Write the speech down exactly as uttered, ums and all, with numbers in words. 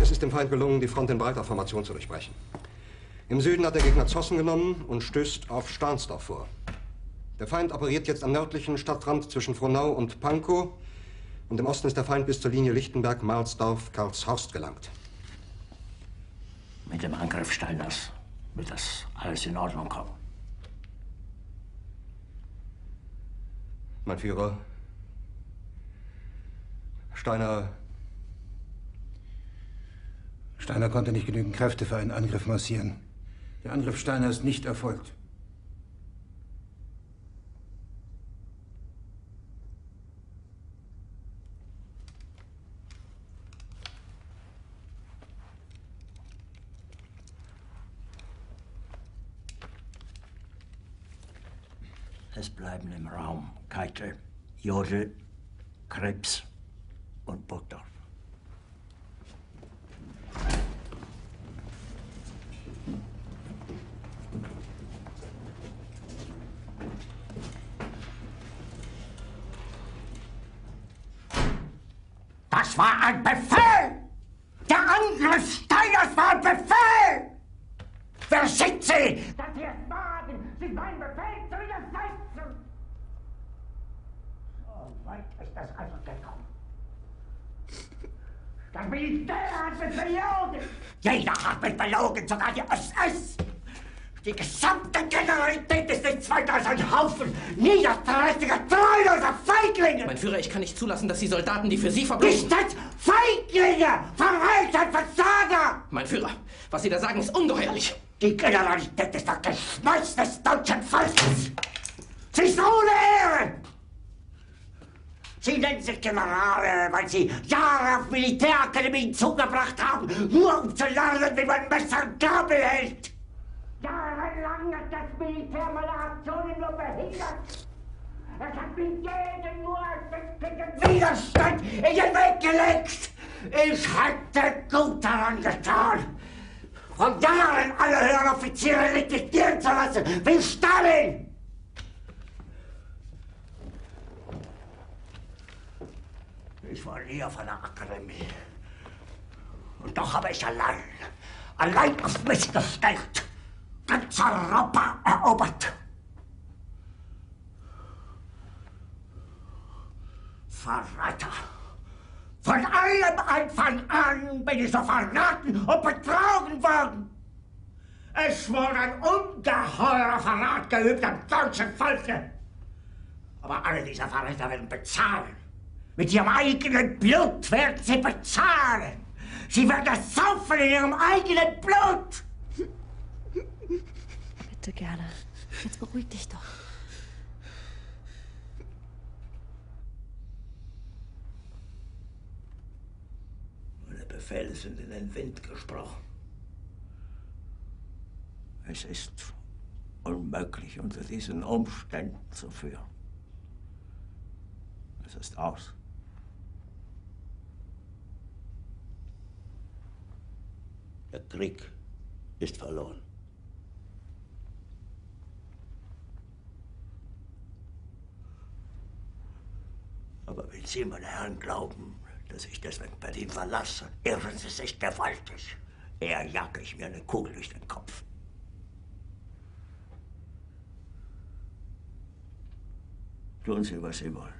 Es ist dem Feind gelungen, die Front in breiter Formation zu durchbrechen. Im Süden hat der Gegner Zossen genommen und stößt auf Stahnsdorf vor. Der Feind operiert jetzt am nördlichen Stadtrand zwischen Frohnau und Pankow. Und im Osten ist der Feind bis zur Linie Lichtenberg-Marsdorf-Karlshorst gelangt. Mit dem Angriff Steiners wird das alles in Ordnung kommen. Mein Führer, Steiner... Steiner konnte nicht genügend Kräfte für einen Angriff massieren. Der Angriff Steiner ist nicht erfolgt. Es bleiben im Raum Keitel, Youre, Krebs und Burgdorf. Das war ein Befehl! Der Angriff Steiners war ein Befehl! Wer sind Sie, dass Sie es wagen, sich meinen Befehl zu widersetzen? So weit ist das also gekommen. Das Militär hat mich belogen! Jeder hat mich belogen, sogar die S S! Die gesamte Generalität ist nichts weiter als ein Haufen niederträchtiger, treuloser Feiglinge! Mein Führer, ich kann nicht zulassen, dass die Soldaten, die für Sie verbloßen... Nicht als Feiglinge! Verreiter, Versager! Mein Führer, was Sie da sagen, ist ungeheuerlich. Die Generalität ist das Geschmeiß des deutschen Volkes! Sie ist ohne Ehre! Sie nennen sich Generale, weil Sie Jahre auf Militärakademien zugebracht haben, nur um zu lernen, wie man Messer und Gabel hält! Jahrelang hat das Militär meine Aktionen nur behindert. Es hat mir jeden nur ersichtlichen Widerstand in den Weg gelegt. Ich hätte gut daran getan, von Jahren alle höheren Offiziere liquidieren zu lassen, wie Stalin. Ich war nie auf einer Akademie. Und doch habe ich allein, allein auf mich gestellt, ganz Europa erobert. Verräter! Von allem Anfang an bin ich so verraten und betrogen worden. Es wurde ein ungeheurer Verrat geübt am deutschen Volke. Aber alle diese Verräter werden bezahlen. Mit ihrem eigenen Blut werden sie bezahlen. Sie werden das saufen in ihrem eigenen Blut. Bitte gerne. Jetzt beruhig dich doch. Meine Befehle sind in den Wind gesprochen. Es ist unmöglich, unter diesen Umständen zu führen. Es ist aus. Der Krieg ist verloren. Aber wenn Sie, meine Herren, glauben, dass ich deswegen Berlin verlasse, irren Sie sich gewaltig. Eher jage ich mir eine Kugel durch den Kopf. Tun Sie, was Sie wollen.